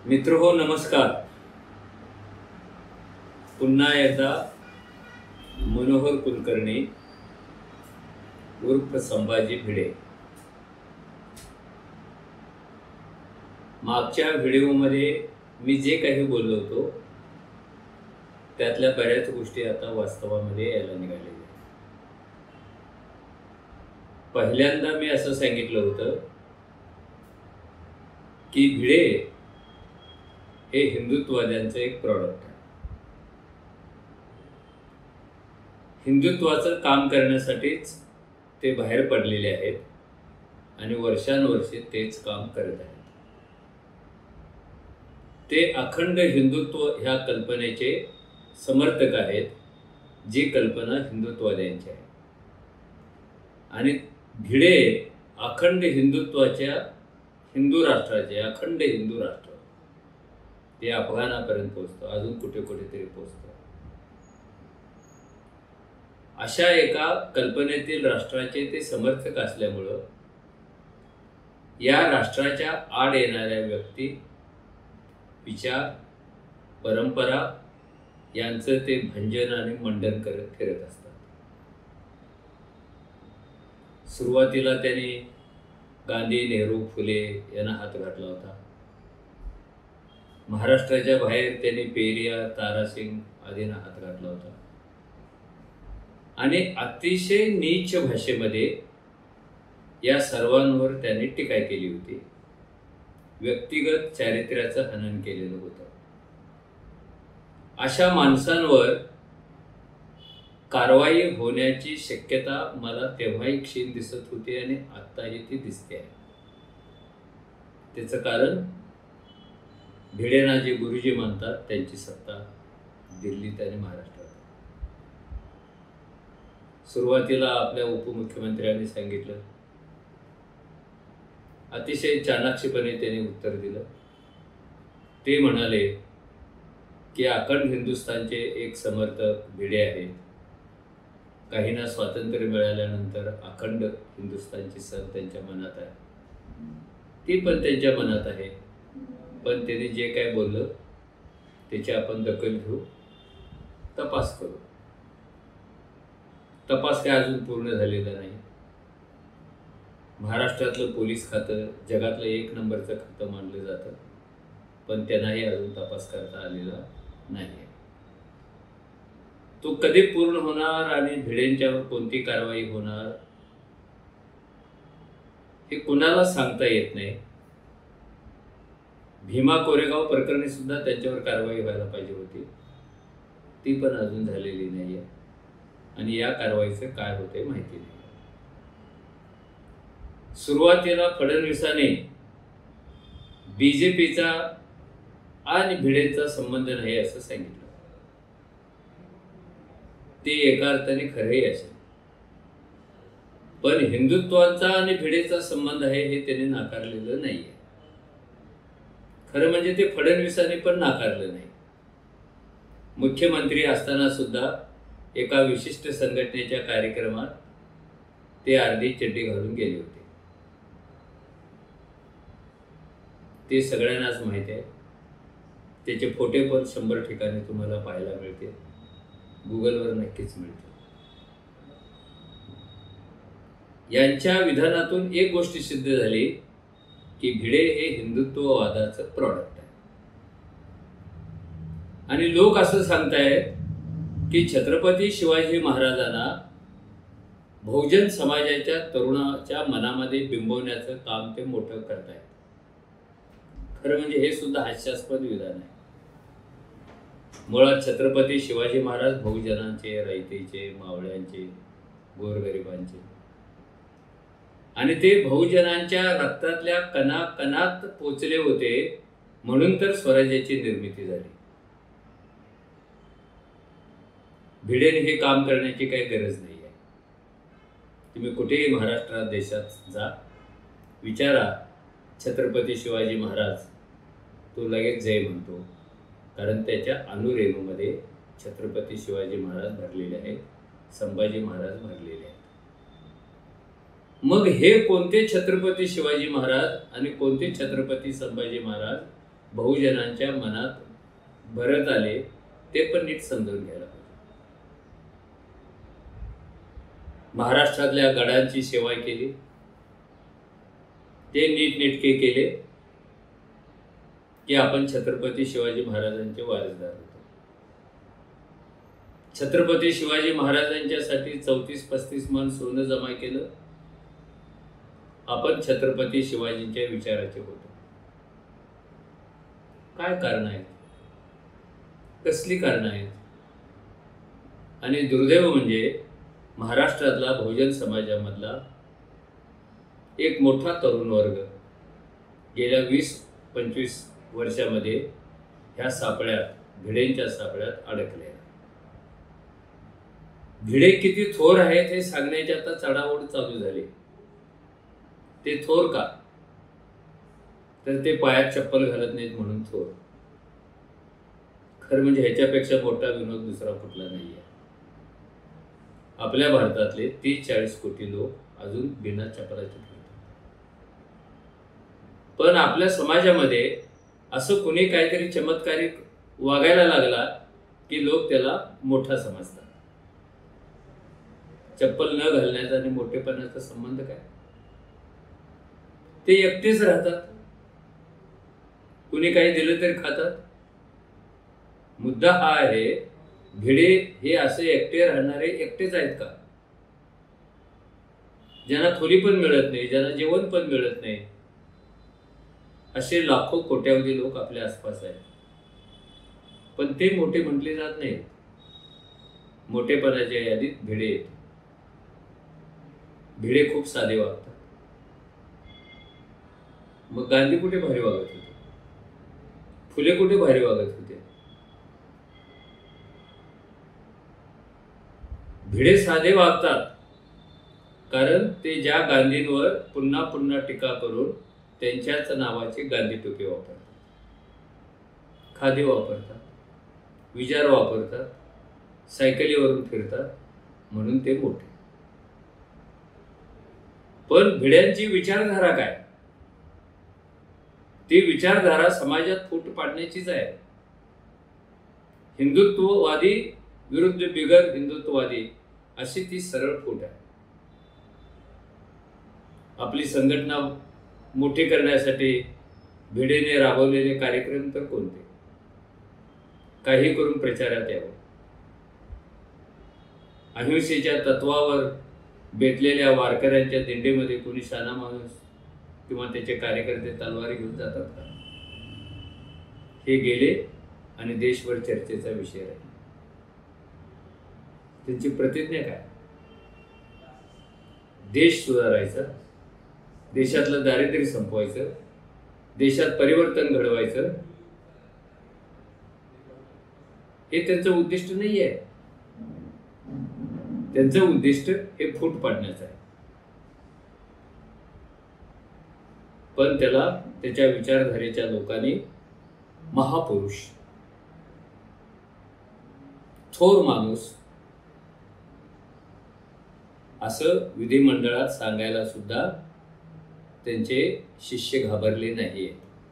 मित्रहो नमस्कार. पुन्हा एकदा मनोहर कुलकर्णी उर्फ संभाजी भिडे. मागच्या व्हिडिओमध्ये मी जे काही बोललो होतो त्यातल्या बऱ्याच गोष्टी आता वास्तवामध्ये यायला निघालेल्या आहेत. पहिल्यांदा मी असं सांगितलं होतं की भिडे हे हिंदुत्ववाद्यांचं एक प्रॉडक्ट आहे. हिंदुत्वाचं काम करण्यासाठीच ते बाहेर पडलेले आहेत आणि वर्षानुवर्षे तेच काम करत आहेत. ते अखंड हिंदुत्व ह्या कल्पनेचे समर्थक आहेत, जी कल्पना हिंदुत्ववाद्यांची आहे. आणि भिडे अखंड हिंदुत्वाच्या हिंदू राष्ट्राचे अखंड हिंदू राष्ट्र ते अफगाणापर्यंत पोहोचतं, अजून कुठे कुठेतरी पोहोचतं. अशा एका कल्पनेतील राष्ट्राचे ते समर्थक असल्यामुळं या राष्ट्राच्या आड येणाऱ्या व्यक्ती, विचार, परंपरा यांचं ते भंजन आणि मंडन करत फिरत असतात. सुरुवातीला त्यांनी गांधी, नेहरू, फुले यांना हात घातला होता. महाराष्ट्राच्या बाहेर त्यांनी पेरियार, तारासिंग आदींना हात घातला होता आणि अतिशय नीच भाषेमध्ये या सर्वांवर त्यांनी टीका केली होती. व्यक्तिगत चारित्र्याचं हनन केलेलं होतं. अशा माणसांवर कारवाई होण्याची शक्यता मला तेव्हाही क्षीण दिसत होती आणि आत्ताही ती दिसते आहे. त्याचं कारण भिडेंना जे गुरुजी मानतात त्यांची सत्ता दिल्लीत आणि महाराष्ट्रात. सुरुवातीला आपल्या उपमुख्यमंत्र्यांनी सांगितलं, अतिशय चाणाक्षपणे त्यांनी उत्तर दिलं. ते म्हणाले की अखंड हिंदुस्थानचे एक समर्थक भिडे आहेत. काहींना स्वातंत्र्य मिळाल्यानंतर अखंड हिंदुस्थानची सर त्यांच्या मनात आहे, ती पण त्यांच्या मनात आहे. पण त्यांनी जे काय बोललं त्याची आपण दखल घेऊ, तपास करू. तपास काय अजून पूर्ण झालेला नाही. महाराष्ट्रातलं पोलीस खातं जगातलं 1 नंबरचं खातं मानलं जातं, पण त्यांनाही अजून तपास करता आलेला नाही. तो कधी पूर्ण होणार आणि भिडेंच्यावर कोणती कारवाई होणार हे कुणाला सांगता येत नाही. भीमा कोरेगाव प्रकरणी सुद्धा त्यांच्यावर कारवाई व्हायला पाहिजे होती, ती पण अजून झालेली नाही आहे आणि या कारवाईचं काय होते माहिती नाही. सुरुवातीला फडणवीसांनी बीजेपीचा आणि भिडेंचा संबंध नाही असं सांगितलं. ते एका अर्थाने खरंही असेल, पण हिंदुत्वाचा आणि भिडेचा संबंध आहे हे त्यांनी नाकारलेलं नाही आहे. खरं म्हणजे ते फडणवीसांनी पण नाकारलं नाही. मुख्यमंत्री असताना सुद्धा एका विशिष्ट संघटनेच्या कार्यक्रमात ते अर्धी चड्डी घालून गेले होते. ते सगळ्यांनाच माहिती आहे. त्याचे फोटो पण 100 ठिकाणी तुम्हाला पाहायला मिळते, गुगलवर नक्कीच मिळते. यांच्या विधानातून एक गोष्ट सिद्ध झाली की भिडे हे हिंदुत्ववादाचं प्रॉडक्ट आहे. आणि लोक असं सांगतायत की छत्रपती शिवाजी महाराजांना बहुजन समाजाच्या तरुणाच्या मनामध्ये बिंबवण्याचं काम ते मोठं करतायत. खरं म्हणजे हे सुद्धा हास्यास्पद विधान आहे. मुळात छत्रपती शिवाजी महाराज बहुजनांचे, रयतेचे, मावळ्यांचे, गोरगरिबांचे आणि ते बहुजनांच्या रक्तातल्या कणाकणात पोचले होते, म्हणून तर स्वराज्याची निर्मिती झाली. भिडेने हे काम करण्याची काही गरज नाही आहे. तुम्ही कुठेही महाराष्ट्रात देशात जा, विचारा छत्रपती शिवाजी महाराज, तो लगेच जय म्हणतो, कारण त्याच्या अनुरेणूमध्ये छत्रपती शिवाजी महाराज भरलेले आहेत, संभाजी महाराज भरलेले आहेत. मग हे कोणते छत्रपती शिवाजी महाराज आणि कोणते छत्रपती संभाजी महाराज बहुजनांच्या मनात भरत आले ते पण नीट समजून घ्यायला पाहिजे. महाराष्ट्रातल्या गडांची सेवा केली, ते नीटनेटके केले की आपण छत्रपती शिवाजी महाराजांचे वारसदार होतो. छत्रपती शिवाजी महाराजांच्यासाठी 34-35 मन सोनं जमा केलं. आपण छत्रपती शिवाजींच्या विचाराचे होतो. काय कारण आहेत, कसली कारण आहेत? आणि दुर्दैव म्हणजे महाराष्ट्रातला बहुजन समाजामधला एक मोठा तरुण वर्ग गेल्या 20-25 वर्षामध्ये ह्या सापळ्यात, भिडेंच्या सापळ्यात अडकले. भिडे किती थोर आहेत हे सांगण्याची आता चढाओढ चालू झाली. ते थोर का? तर ते पायात चप्पल घालत नाहीत म्हणून थोर. खरं म्हणजे ह्याच्यापेक्षा मोठा विनोद दुसरा कुठला नाहीये. आपल्या भारतातले 30-40 कोटी लोक अजून बिना चपलाचे फिरतात. पण आपल्या समाजामध्ये असं कोणी काहीतरी चमत्कारिक वागायला लागला की लोक त्याला मोठा समजतात. चप्पल न घालण्याचा आणि मोठेपणाचा संबंध काय? ते एकटेच राहतात, कुणी काही दिलं तरी खातात. मुद्दा हा आहे, भिडे हे असे एकटे राहणारे एकटेच आहेत का? ज्यांना खोली पण मिळत नाही, ज्यांना जेवण पण मिळत नाही, असे लाखो कोट्यावधी लोक आपल्या आसपास आहेत. पण ते मोठे म्हटले जात नाहीत. मोठेपणाच्या यादीत भिडे येत. भिडे खूप साधे वागतात. मग गांधी कुठे भारी वागत होते? फुले कुठे भारी वागत होते? भिडे साधे वागतात कारण ते ज्या गांधींवर पुन्हा पुन्हा टीका करून त्यांच्याच नावाचे गांधी टोपे वापरतात, खादी वापरतात, विचार वापरतात, सायकलीवरून फिरतात, म्हणून ते मोठे. पण भिड्यांची विचारधारा काय? ती विचारधारा समाजात फूट पाडण्याचीच आहे. हिंदुत्ववादी विरुद्ध बिगर हिंदुत्ववादी अशी ती सरळ फूट आहे. आपली संघटना मोठी करण्यासाठी भिडेने राबवलेले कार्यक्रम तर कोणते? काही करून प्रचारात यावं. अहिंसेच्या तत्वावर बेतलेल्या वारकऱ्यांच्या दिंडीमध्ये कोणी शाना माणूस किंवा त्याचे कार्यकर्ते तलवारी घेऊन जातात का? हे गेले आणि देशभर चर्चेचा विषय आहे. त्यांची प्रतिज्ञा काय? देश सुधारायचा, देशातलं दारिद्र्य संपवायचं, देशात परिवर्तन घडवायचं, हे त्यांचं उद्दिष्ट नाही आहे. त्यांचं उद्दिष्ट हे फूट पाडण्याचं आहे. पण त्याला त्याच्या विचारधारेच्या लोकांनी महापुरुष, थोर माणूस असं विधिमंडळात सांगायला सुद्धा त्यांचे शिष्य घाबरले नाहीये.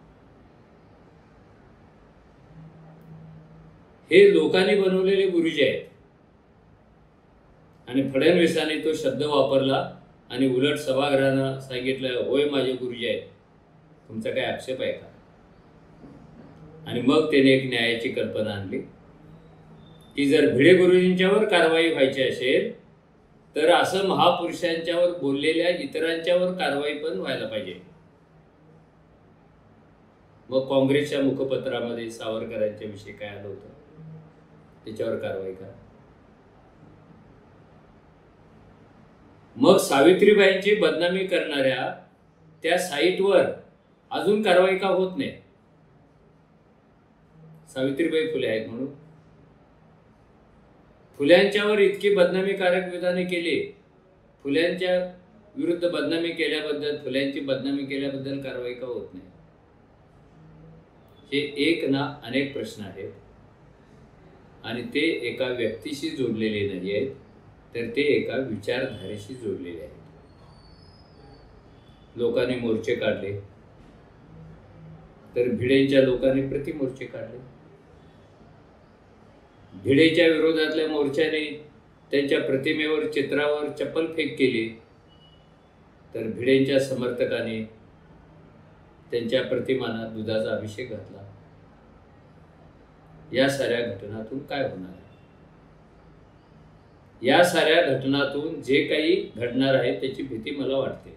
हे लोकांनी बनवलेले गुरुजी आहेत. आणि फडणवीसांनी तो शब्द वापरला आणि उलट सभागृहानं सांगितलं, होय माझे गुरुजी आहेत, तुमचा काय आक्षेप आहे का? आणि मग त्याने एक न्यायाची कल्पना आणली की जर भिडे गुरुजींच्यावर कारवाई व्हायची असेल तर असं महापुरुषांच्यावर बोललेल्या इतरांच्यावर कारवाई पण व्हायला पाहिजे. मग काँग्रेसच्या मुखपत्रामध्ये सावरकरांच्या विषयी काय आलं होतं, त्याच्यावर कारवाई करा. मग सावित्रीबाईंची बदनामी करणाऱ्या त्या साईटवर अजून कारवाई का होत नाही? सावित्रीबाई फुले आहेत म्हणून. फुल्यांच्यावर इतकी बदनामीकारक विधाने केली, फुल्यांच्या विरुद्ध बदनामी केल्याबद्दल, फुल्यांची बदनामी केल्याबद्दल कारवाई का होत नाही? हे एक ना अनेक प्रश्न आहेत. आणि ते एका व्यक्तीशी जोडलेले नाही आहेत, तर ते एका विचारधारेशी जोडलेले आहेत. लोकांनी मोर्चे काढले, तर भिडेंच्या लोकांनी प्रतिमोर्चे काढले. भिडेच्या विरोधातल्या मोर्चाने त्यांच्या प्रतिमेवर चित्रावर चप्पल फेक केली, तर भिडेंच्या समर्थकांनी त्यांच्या प्रतिमांना दुधाचा अभिषेक घातला. या साऱ्या घटनातून काय होणार आहे? या साऱ्या घटनातून जे काही घडणार आहे त्याची भीती मला वाटते.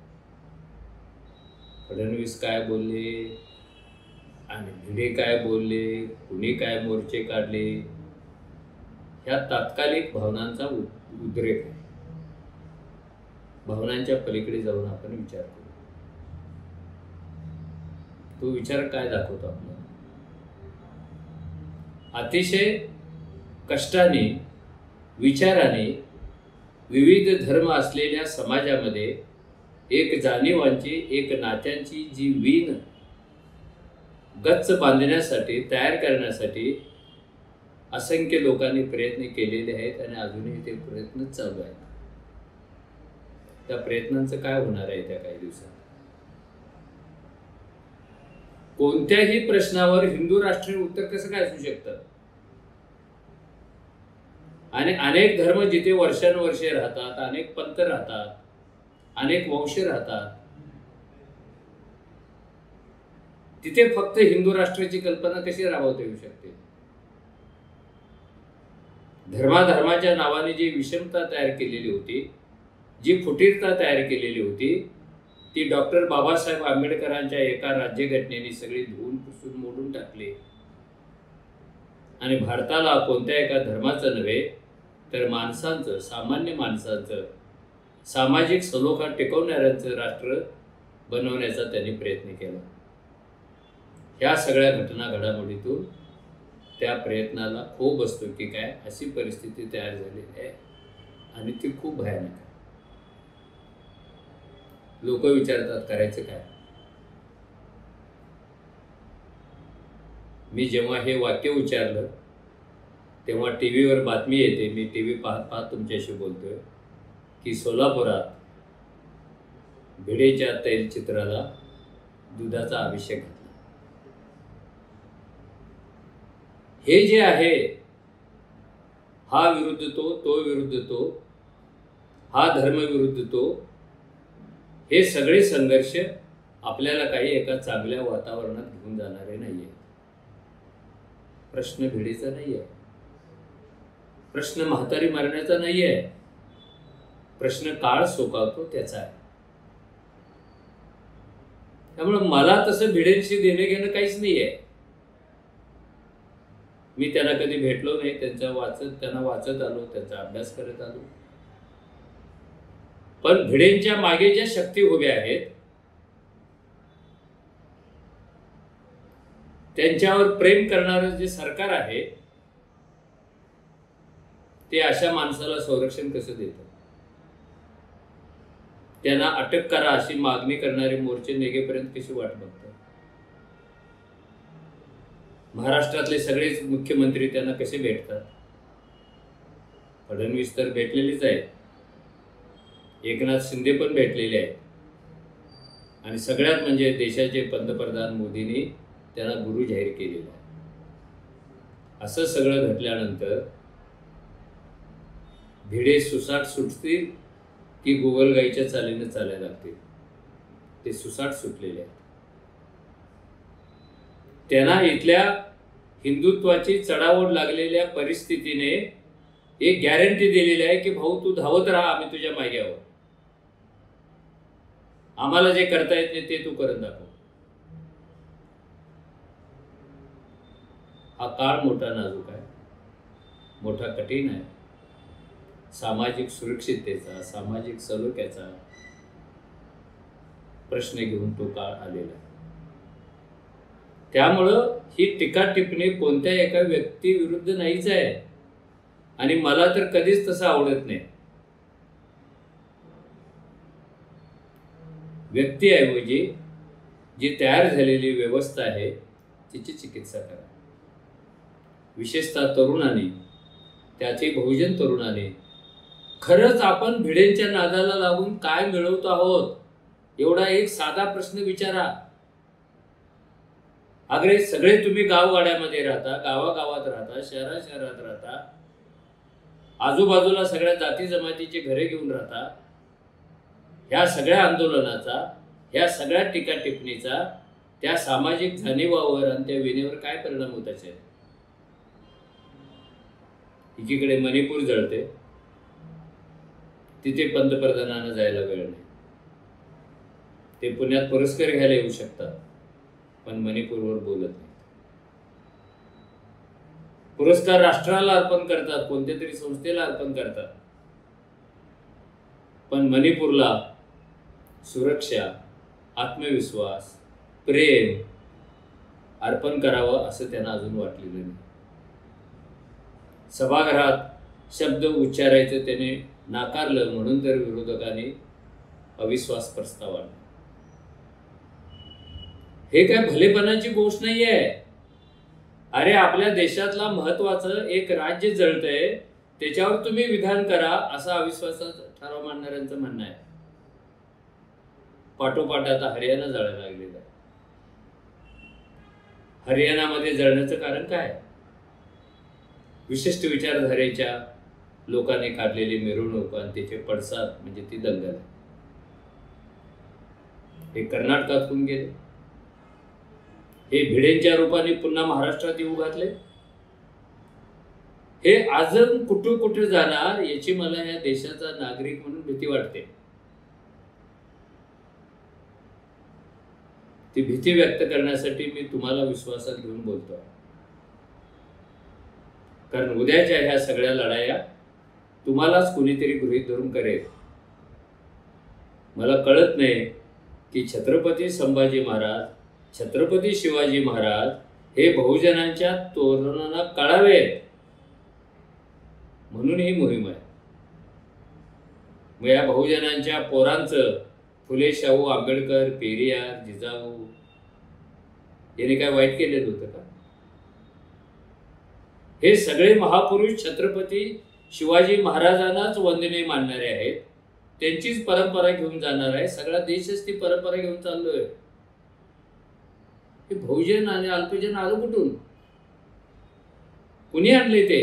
फडणवीस काय बोलले आणि भिडे काय बोलले, कुणी काय मोर्चे काढले, ह्या तात्कालिक भावनांचा उद्रेक आहे. भावनांच्या पलीकडे जाऊन आपण विचार करू. तो विचार काय दाखवतो आपल्याला? अतिशय कष्टाने, विचाराने विविध धर्म असलेल्या समाजामध्ये एक जाणीवांची, एक नात्यांची जी वीण गच्च बांधण्यासाठी, तयार करण्यासाठी असंख्य लोकांनी प्रयत्न केलेले आहेत आणि अजूनही ते प्रयत्न चालू आहेत. त्या प्रयत्नांचं काय होणार आहे त्या काही दिवसात? कोणत्याही प्रश्नावर हिंदू राष्ट्रीय उत्तर कसं काय असू शकतं? आणि अनेक धर्म जिथे वर्षानुवर्षे राहतात, अनेक पंथ राहतात, अनेक वंश राहतात, तिथे फक्त हिंदू राष्ट्राची कल्पना कशी राबवता येऊ शकते? धर्माधर्माच्या नावाने जी विषमता तयार केलेली होती, जी फुटीरता तयार केलेली होती, ती डॉक्टर बाबासाहेब आंबेडकरांच्या एका राज्यघटनेने सगळी धुवून पुसून मोडून टाकली. आणि भारताला कोणत्या एका धर्माचं नव्हे तर माणसांचं, सामान्य माणसांचं, सामाजिक सलोखा टिकवणाऱ्यांचं राष्ट्र बनवण्याचा त्यांनी प्रयत्न केला. ह्या सगळ्या घटना घडामोडीतून त्या प्रयत्नाला खो बसतो की काय अशी परिस्थिती तयार झालेली आहे आणि ती खूप भयानक आहे. लोक विचारतात करायचं काय? मी जेव्हा हे वाक्य उच्चारलं तेव्हा टीव्हीवर बातमी येते, मी टीव्ही पाहत पाहत तुमच्याशी बोलतोय की सोलापुरात भिडेच्या तैलचित्राला दुधाचा अभिषेक घातला. हे जे आहे, हा विरुद्ध तो, तो विरुद्ध तो, हा धर्म विरुद्ध तो, हे सगळे संघर्ष आपल्याला काही एका चांगल्या वातावरणात घेऊन जाणारे नाहीये. प्रश्न भिडेचा नाहीये, प्रश्न म्हातारी मारण्याचा नाहीये, प्रश्न काळ सोकावतो त्याचा आहे. त्यामुळे मला तसं भिडेंशी देणे घेणं काहीच नाहीये. मी त्यांना कधी भेटलो नाही, त्यांना वाचत आलो, त्यांचा अभ्यास करत आलो. पण भिडेंच्या मागे ज्या शक्ती उभ्या आहेत, त्यांच्यावर प्रेम करणारं जे सरकार आहे, ते अशा माणसाला संरक्षण कसं देतं? त्यांना अटक करा अशी मागणी करणारे मोर्चे निघेपर्यंत कशी वाट बघतात? महाराष्ट्रातले सगळेच मुख्यमंत्री त्यांना कसे भेटतात? फडणवीस तर भेटलेलीच आहे, एकनाथ शिंदे पण भेटलेले आहेत, आणि सगळ्यात म्हणजे देशाचे पंतप्रधान मोदींनी त्यांना गुरु जाहीर केलेला आहे. असं सगळं घडल्यानंतर भिडे सुसाट सुटतील की गोगलगाईच्या चालीनं चालायला लागतील? ते सुसाट सुटलेले आहेत. त्यांना इथल्या हिंदुत्वाची चढाओढ लागलेल्या परिस्थितीने एक गॅरंटी दिलेली आहे की भाऊ तू धावत राहा, आम्ही तुझ्या मागे आहोत, आम्हाला जे करता येत नाही ते तू करून दाखव. हा काळ मोठा नाजूक आहे, मोठा कठीण आहे. सामाजिक सुरक्षिततेचा, सामाजिक सलोख्याचा प्रश्न घेऊन तो काळ आलेला आहे. त्यामुळं ही टीका टिप्पणी कोणत्या एका व्यक्ती विरुद्ध नाहीच आहे, आणि मला तर कधीच तसं आवडत नाही. व्यक्तीऐवजी जी तयार झालेली व्यवस्था आहे तिची चिकित्सा करा. विशेषतः तरुणांनी, त्याचे बहुजन तरुणांनी, खरंच आपण भिडेंच्या नादाला लागून काय मिळवतो आहोत एवढा एक साधा प्रश्न विचारा. अगरे सगळे तुम्ही गावगाड्यामध्ये राहता, गावागावात राहता, शहरात राहता, आजूबाजूला सगळ्या जाती जमातीची घरे घेऊन राहता. ह्या सगळ्या आंदोलनाचा, ह्या सगळ्या टीका टिप्पणीचा त्या सामाजिक जाणीवावर आणि त्या विनेवर काय परिणाम होत असेल? एकीकडे मणिपूर जळते, तिथे पंतप्रधानांना जायला वेळ नाही. ते पुण्यात पुरस्कार घ्यायला येऊ शकतात, पण मणिपूरवर बोलत नाही. पुरस्कार राष्ट्राला अर्पण करतात, कोणत्या तरी संस्थेला अर्पण करतात, पण मणिपूरला सुरक्षा, आत्मविश्वास, प्रेम अर्पण करावं असं त्यांना अजून वाटलेलं नाही. सभागृहात शब्द उच्चारायचं त्याने नाकारलं, म्हणून तर विरोधकांनी अविश्वास प्रस्ताव आणला. हे काय भलेपणाची गोष्ट नाहीये. अरे आपल्या देशातला महत्वाचं एक राज्य जळतंय, त्याच्यावर तुम्ही विधान करा असं अविश्वासाचा ठराव मांडणाऱ्यांचं म्हणणं आहे. पाठोपाठ आता हरियाणा जळायला लागलेला आहे. हरियाणामध्ये जळण्याचं कारण काय? विशिष्ट विचारधारेच्या लोकांनी काढलेली मिरवणूक आणि त्याचे पडसाद म्हणजे ती दंगल आहे. हे कर्नाटकात होऊन गेले, हे भिडेंच्या रूपाने पुन्हा महाराष्ट्रात येऊ घातले. हे अजून कुठे जाणार याची मला या देशाचा नागरिक म्हणून भीती वाटते. ती भीती व्यक्त करण्यासाठी मी तुम्हाला विश्वासात घेऊन बोलतो. कारण उद्याच्या ह्या सगळ्या लढाया तुम्हालाच कोणीतरी गृहीत धरून करेल. मला कळत नाही की छत्रपती संभाजी महाराज, छत्रपती शिवाजी महाराज हे बहुजनांच्या तोरणाला कळावेत म्हणून ही मोहीम आहे. मग या बहुजनांच्या पोरांचं फुले, शाहू, आंबेडकर, पेरियार, जिजाऊ यांनी काय वाईट केलेलं होतं का? हे सगळे महापुरुष छत्रपती शिवाजी महाराजांनाच वंदनीय मानणारे आहेत, त्यांचीच परंपरा घेऊन जाणार आहे. सगळा देशच ती परंपरा घेऊन चाललोय. हे बहुजन आणि अल्पजन आलं कुठून? कुणी आणले ते?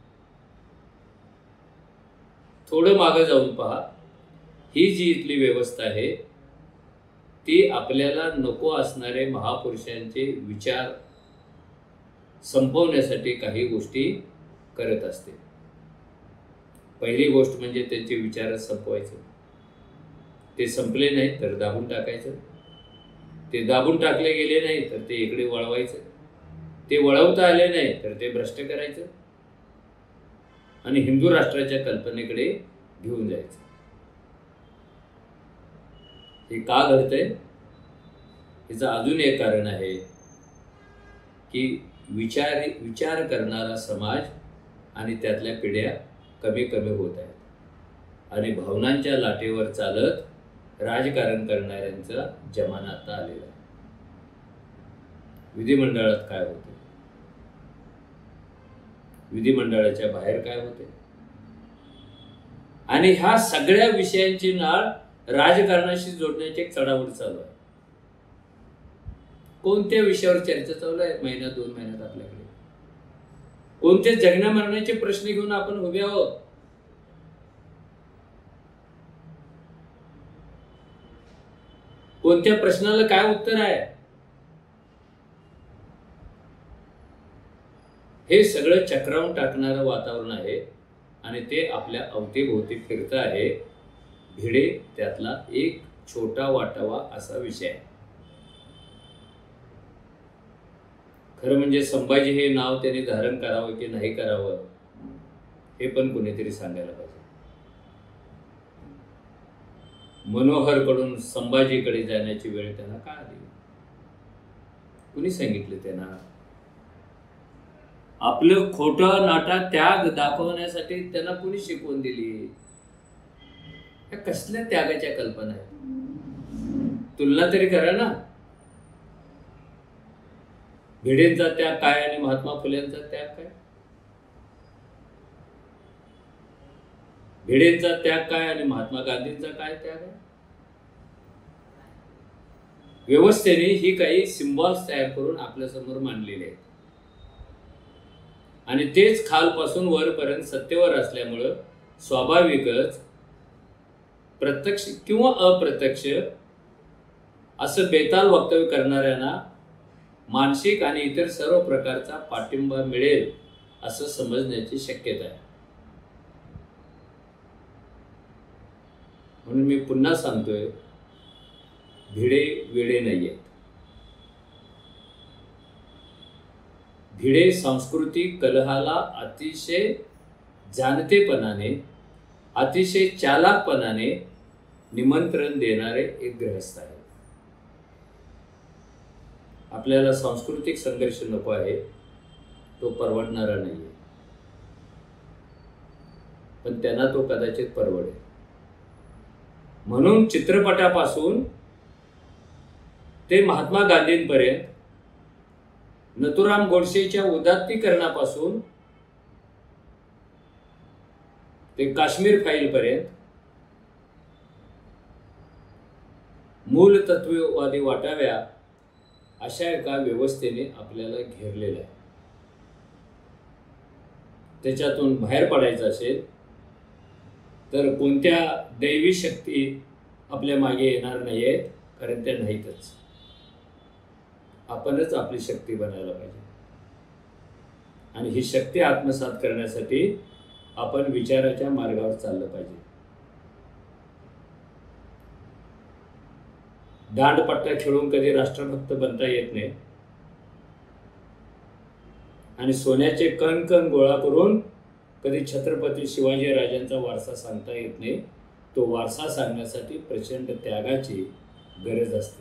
थोडं मागं जाऊन पहा. ही जी इथली व्यवस्था आहे ती आपल्याला नको असणारे महापुरुषांचे विचार संपवण्यासाठी काही गोष्टी करत असते. पहिली गोष्ट म्हणजे त्यांचे विचार संपवायचे. ते संपले नाही तर दाबून टाकायचं. ते दाबून टाकले गेले नाही तर ते इकडे वळवायचं. ते वळवता आले नाही तर ते भ्रष्ट करायचं आणि हिंदू राष्ट्राच्या कल्पनेकडे घेऊन जायचं. हे का घडतंय? याचं अजून एक कारण आहे की विचार करणारा समाज आणि त्यातल्या पिढ्या कमी होत आहेत आणि भावनांच्या लाटेवर चालत राजकारण करणाऱ्यांचा जमाना आता आलेला आहे. विधिमंडळात काय होते, विधिमंडळाच्या बाहेर काय होते, आणि ह्या सगळ्या विषयांची नाळ राजकारणाशी जोडण्याची एक चढाओढ चालू आहे. कोणत्या विषयावर चर्चा चालू आहे? महिन्यात 2 महिन्यात आपल्याकडे कोणते जगण्या मरण्याचे प्रश्न घेऊन आपण उभे आहोत? कोणत्या प्रश्नाला काय उत्तर आहे? हे सगळं चक्रावून टाकणारं वातावरण आहे आणि ते आपल्या अवतीभोवती फिरत आहे. भिडे त्यातला एक छोटा वाटावा असा विषय आहे. खरं म्हणजे संभाजी हे नाव त्याने धारण करावं की नाही करावं हे पण कुणीतरी सांगायला पाहिजे. मनोहर कडून संभाजीकडे जाण्याची वेळ त्यांना का आली? कुणी सांगितलं त्यांना? आपलं खोटं नाटा त्याग दाखवण्यासाठी त्यांना कुणी शिकवून दिली? या कसल्या त्यागाच्या कल्पना आहेत? तुलना तरी करा ना. भिडेंचा त्याग काय आणि महात्मा फुलेंचा त्याग काय? भिडेंचा त्याग काय आणि महात्मा गांधींचा काय त्याग आहे? व्यवस्थेने ही काही सिम्बॉल्स तयार करून आपल्यासमोर मांडलेले आहेत आणि तेच खालपासून वरपर्यंत सत्तेवर असल्यामुळं स्वाभाविकच प्रत्यक्ष किंवा अप्रत्यक्ष असं बेताल वक्तव्य करणाऱ्यांना मानसिक आणि इतर सर्व प्रकारचा पाठिंबा मिळेल असं समजण्याची शक्यता आहे. म्हणून मी पुन्हा सांगतोय, भिडे वेडे नाहीयेत. भिडे सांस्कृतिक कलहाला अतिशय जाणतेपणाने, अतिशय चालाकपणाने निमंत्रण देणारे एक गृहस्थ आहे. आपल्याला सांस्कृतिक संघर्ष नको आहे, तो परवडणारा नाही आहे, पण त्यांना तो कदाचित परवडेल. म्हणून चित्रपटापासून ते महात्मा गांधींपर्यंत, नथुराम गोडसेच्या उदात्तीकरणापासून ते काश्मीर फाईलपर्यंत मूल तत्ववादी वाटाव्या अशा एका व्यवस्थेने आपल्याला घेरलेलं आहे. त्याच्यातून बाहेर पडायचं असेल तर कोणत्या दैवी शक्ती आपल्या मागे येणार नाही आहेत, कारण त्या नाहीतच. आपणच आपली शक्ती बनायला पाहिजे आणि ही शक्ती आत्मसात करण्यासाठी आपण विचाराच्या मार्गावर चाललं पाहिजे. दांडपट्टा खेळून कधी राष्ट्रभक्त बनता येत नाही आणि सोन्याचे कण कण गोळा करून कधी छत्रपती शिवाजी राजांचा वारसा सांगता येत नाही. तो वारसा सांगण्यासाठी प्रचंड त्यागाची गरज असते.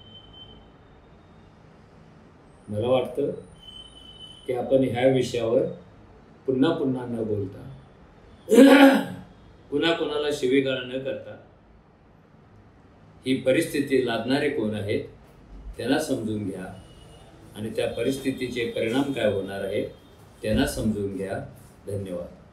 मला वाटतं की आपण ह्या विषयावर पुन्हा पुन्हा न बोलता, पुन्हा कोणाला शिवीगाळ न करता, ही परिस्थिती लादणारे कोण आहेत त्यांना समजून घ्या आणि त्या परिस्थितीचे परिणाम काय होणार आहेत त्यांना समजून घ्या. धन्यवाद.